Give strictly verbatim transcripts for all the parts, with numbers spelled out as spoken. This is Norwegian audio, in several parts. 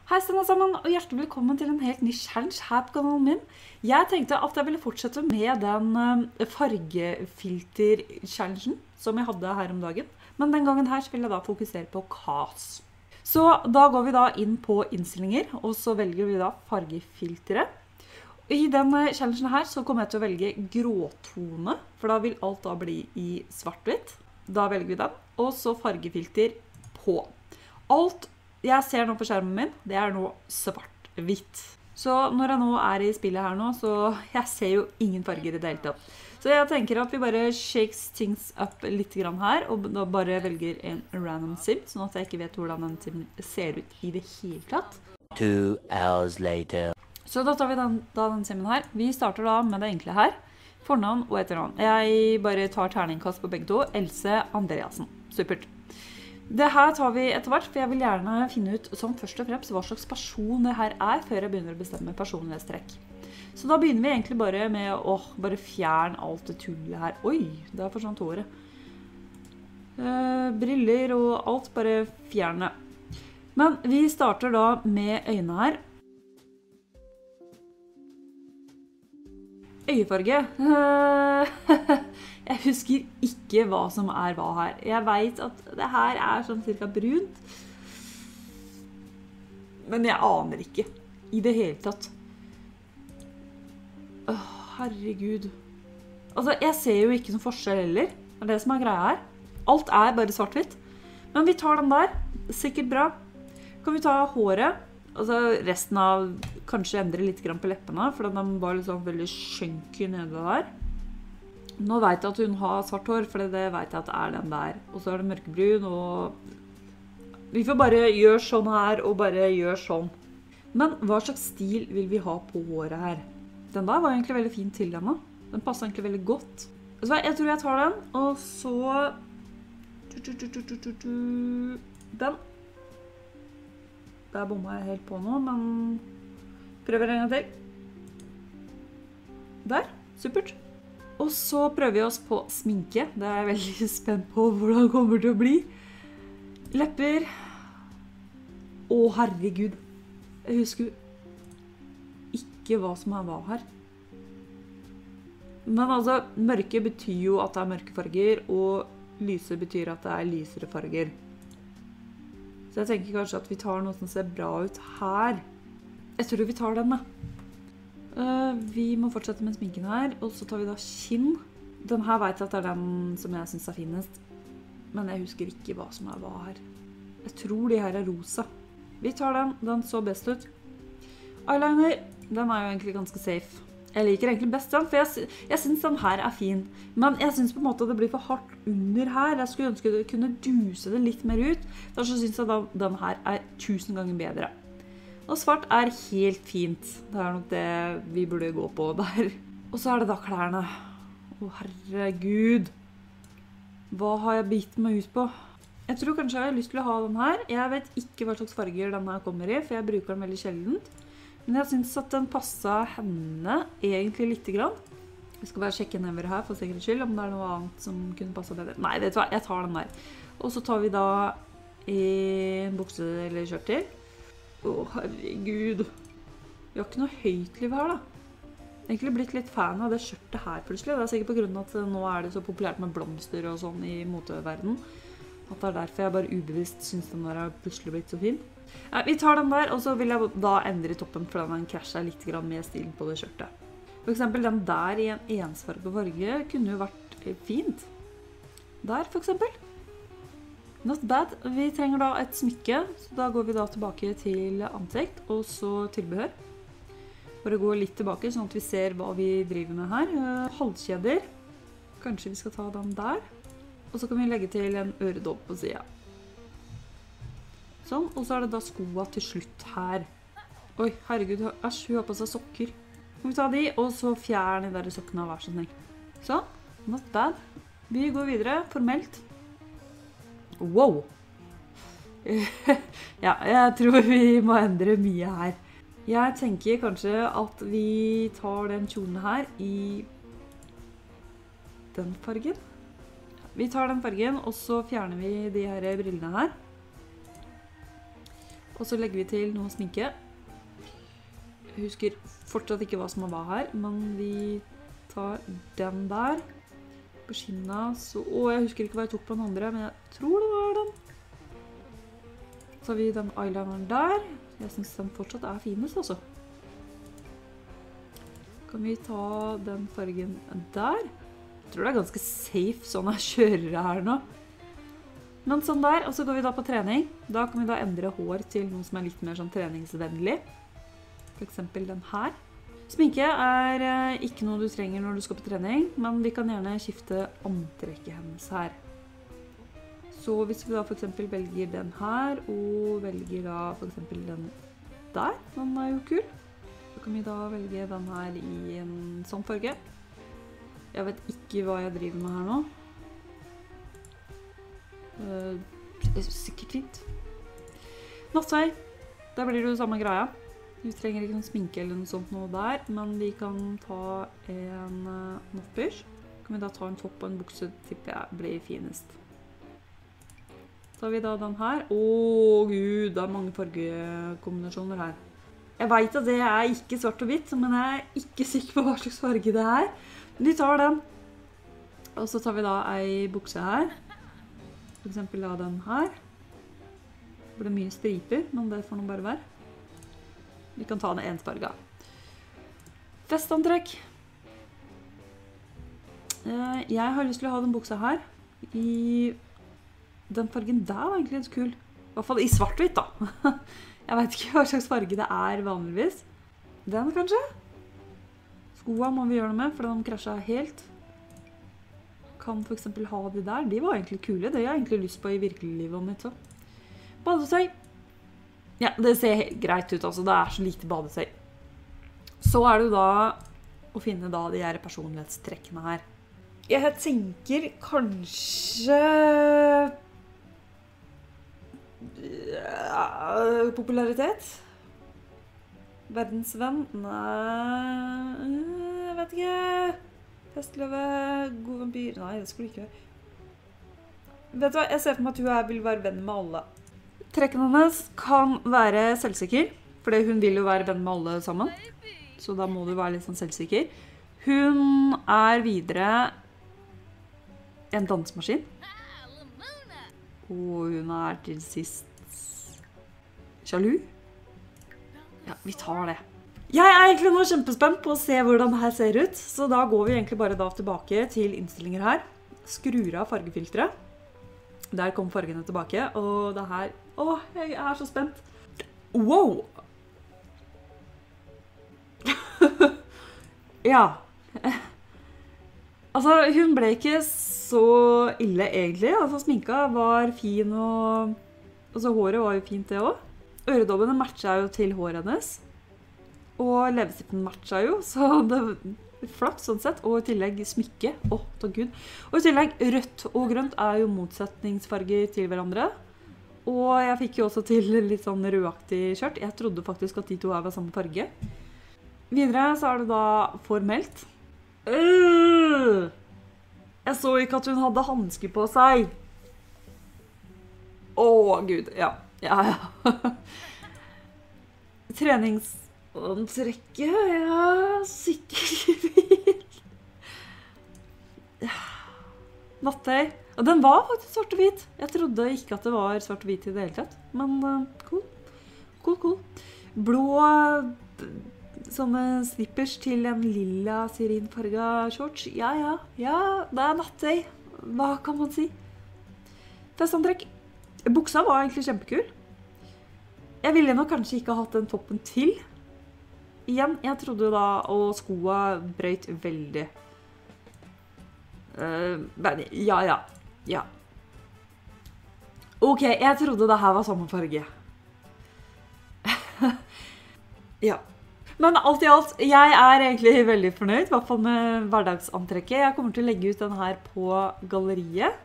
Hei alle sammen, og hjertelig velkommen til en helt ny challenge her på kanalen min. Jeg tenkte at jeg ville fortsette med den fargefilter-challengen som jeg hadde her om dagen. Men den gangen her så vil jeg da fokusere på kaos. Så da går vi da inn på innstillinger, og så velger vi da fargefiltere. I denne challengen her så kommer jeg til å velge gråtone, for da vil alt da bli i svart-hvitt. Da velger vi den, og så fargefilter på. Alt jeg ser nå på skjermen min, det er nå svart-hvitt. Så når jeg nå er i spillet her nå, så jeg ser jo ingen farger i det hele tatt. Så jeg tenker at vi bare shakes things up litt grann her, og da bare velger en random sim, sånn at jeg ikke vet hvordan den sim ser ut i det hele tatt. Two hours later. Så da tar vi den, da den simmen her. Vi starter da med det enkle her. Fornavn og etternavn. Jeg bare tar terningkast på begge to. Else Andreasen. Supert. Det her tar vi etter hvert, for jeg vil gjerne finne ut sånn først og fremst hva slags person det her er, før jeg begynner å bestemme personlighetstrekk. Så da begynner vi egentlig bare med å bare fjerne alt det tullet her. Oi, det er forsvant håret. Eh, briller og alt, bare fjerne. Men vi starter da med øynene her. Øyefarge. Jeg husker ikke hva som er hva her. Jeg vet at det her er sånn cirka brunt. Men jeg aner ikke. I det hele tatt. Åh, herregud. Altså, jeg ser jo ikke noen forskjell heller. Det er det som er greia her. Alt er bare svart-hvitt. Men vi tar den der. Sikkert bra. Kan vi ta håret? Altså resten av kanskje endre litt grann på leppene, for den var liksom veldig skjønky nede der. Nå vet jeg at hun har svart hår, for det vet jeg at det er den der. Og så er det mørkebrun, og vi får bare gjøre sånn her, og bare gjøre sånn. Men hva slags stil vil vi ha på håret her? Den der var egentlig veldig fin til denne. Den passer egentlig veldig godt. Så jeg tror jeg tar den, og så... Den. Der bommer jeg helt på nå, men prøver en gang til. Der, supert. Og så prøver vi oss på sminke. Det er jeg veldig spent på hvordan det kommer til å bli. Lepper. Å, herregud. Jeg husker ikke hva som er hva her. Men altså, mørke betyr jo at det er mørke farger, og lyse betyr at det er lysere farger. Så jeg tenker kanskje at vi tar noe som ser bra ut her. Jeg tror vi tar den da. Uh, vi må fortsette med sminken her, og så tar vi da kinn. Den her vet jeg at det er den som jeg synes er finest. Men jeg husker ikke hva som er hva her. Jeg tror de her er rosa. Vi tar den, den så best ut. Eyeliner, den er jo egentlig ganske safe. Jeg liker egentlig best den, for jeg, jeg synes den her er fin. Men jeg synes på en måte det blir for hardt under her. Jeg skulle ønske det kunne duse det litt mer ut. Derfor synes jeg da den her er tusen ganger bedre. Og svart er helt fint. Det er nok det vi burde gå på der. Og så er det da klærne. Å, herregud. Hva har jeg bitt meg ut på? Jeg tror kanskje jeg har lyst til å ha den her. Jeg vet ikke hva slags farger den her kommer i, for jeg bruker den veldig sjeldent. Men jeg synes at den passet henne egentlig litt grann. Vi skal bare sjekke nedover her for sikkerhets skyld, om det er noe annet som kunne passet bedre. Nei, vet du hva? Jeg tar den der. Og så tar vi da en bukse eller skjørt til. Å, herregud. Vi har ikke noe høytliv her da. Jeg har egentlig blitt litt fan av det skjørtet her plutselig. Det er sikkert på grunn av at nå er det så populært med blomster og sånn i moteverden. At det er derfor jeg bare ubevisst synes den der har plutselig blitt så fin. Ja, vi tar den der, og så vil jeg da endre toppen, for den krasjer litt med stilen på det skjørtet. For eksempel den der i en ensfarge farge kunne jo vært fint. Der for eksempel. Not bad. Vi trenger da et smykke, så da går vi da tilbake til ansikt, og så tilbehør. Bare gå litt tilbake, sånn at vi ser hva vi driver med her. Halskjeder. Kanskje vi skal ta den der. Og så kan vi legge til en øredobb på siden. Sånn, og så er det da skoene til slutt her. Oi, herregud, æsj, hun har på seg sokker. Kan vi ta de, og så fjerne de der sokkene av hver sånn. Sånn, not bad. Vi går videre, formelt. Wow! Ja, jeg tror vi må endre mye her. Jeg tenker kanskje at vi tar den kjolen her i den fargen. Vi tar den fargen, og så fjerner vi de her brillene her. Og så legger vi til noe sminke. Jeg husker fortsatt ikke hva som var her, men vi tar den der. På skinna, så... Å, jeg husker ikke hva jeg tok på den andre, men jeg tror det var den. Så har vi den eyelineren der. Jeg synes den fortsatt er finest, altså. Kan vi ta den fargen der? Jeg tror det er ganske safe sånn jeg kjører det her nå. Men sånn der, og så går vi da på trening. Da kan vi da endre hår til noe som er litt mer sånn treningsvennlig. For eksempel den her. Sminke er eh, ikke noe du trenger når du skal på trening, men vi kan gjerne skifte antrekket hennes her. Så hvis vi da for eksempel velger den her, og velger da for eksempel den der, den er jo kul. Så kan vi da velge den her i en sånn farge. Jeg vet ikke hva jeg driver med her nå. Det er sikkert fint. Natttøy. Der blir det jo samme greia. Vi trenger ikke noen sminke eller noe sånt noe der, men vi kan ta en nattbysj. Kan vi da ta en topp og en bukse, tipper jeg blir finest. Så har vi da den her. Åh, gud, det er mange fargekombinasjoner her. Jeg vet at det er ikke svart og hvitt, men jeg er ikke sikker på hva slags farge det er. Vi tar den. Og så tar vi da en bukse her. For eksempel da den her. Det blir mye striper, men det får nå bare være. Vi kan ta den ensfarga. Festantrekk. Jeg har lyst til å ha den buksa her. I den fargen der var egentlig litt kul. I hvert fall i svart-hvitt da. Jeg vet ikke hva slags farge det er vanligvis. Den kanskje? Skoene må vi gjøre noe med, for de krasjer helt. Kan for eksempel ha de der. De var egentlig kule. Det har jeg egentlig lyst på i virkeliglivet mitt. Så. Badetøy. Ja, det ser helt greit ut. Altså. Det er så lite badetøy. Så er det jo da å finne da de her personlighetstrekkene her. Jeg tenker kanskje... popularitet. Verdensvenn. Nei, jeg vet ikke. Festløve, god vampyr. Nei, det skulle ikke være. Vet du hva, jeg ser for meg at hun her vil være venn med alle. Trekken hennes kan være selvsikker, fordi hun vil jo være venn med alle sammen. Så da må du være litt sånn selvsikker. Hun er videre en dansemaskin. Og hun er til sist sjalu. Ja, vi tar det. Jeg er egentlig nå kjempespent på å se hvordan det her ser ut, så da går vi egentlig bare da tilbake til innstillinger her. Skrur av fargefilteret. Der kom fargene tilbake, og det her... Åh, jeg er så spent. Wow! Ja. Altså, hun ble ikke så ille egentlig. Altså, sminka var fin, og... Altså, håret var jo fint det også. Øredobbene matchet jo til håret hennes. Og leppestiftene matchet jo, så det var flott sånn sett. Og i tillegg smykke. Åh, takk Gud. Og i tillegg, rødt og grønt er jo motsetningsfarger til hverandre. Og jeg fikk jo også til litt sånn rødaktig skjørt. Jeg trodde faktisk at de to her var samme farge. Videre så er det da formelt. Øh! Jeg så ikke at hun hadde handsker på seg. Åh, Gud, ja. Ja, ja. Treningsantrekket, ja, sikkert. Nattøy. Og den var faktisk svart og hvit. Jeg trodde ikke at det var svart og hvit i det hele tatt. Men uh, cool. Cool, cool. Blå sånne slippers til en lilla syrinfarga shorts. Ja, ja, ja, det er nattøy. Hva kan man si? Festantrekk. Buksa var egentlig kjempekul. Jeg ville nok kanskje ikke ha hatt den toppen til. Igjen, jeg trodde da, og skoa brøyt veldig. Uh, men, ja, ja, ja. Ok, jeg trodde det her var samme farge. Ja. Men alt i alt, jeg er egentlig veldig fornøyd, i hvert fall med hverdagsantrekket. Jeg kommer til å legge ut den her på galleriet.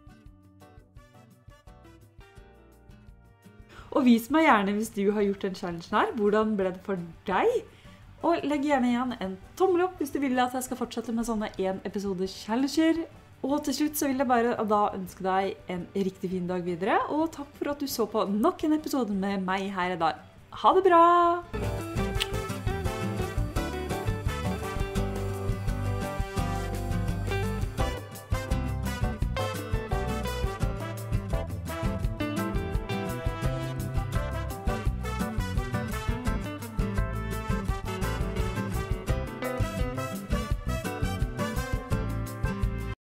Og vis meg gjerne hvis du har gjort den challengen her. Hvordan ble det for deg? Og legg gjerne igjen en tommel opp hvis du vil at jeg skal fortsette med sånne en episode challenger. Og til slutt så vil jeg bare da ønske deg en riktig fin dag videre, og takk for at du så på nok en episode med meg her i dag. Ha det bra!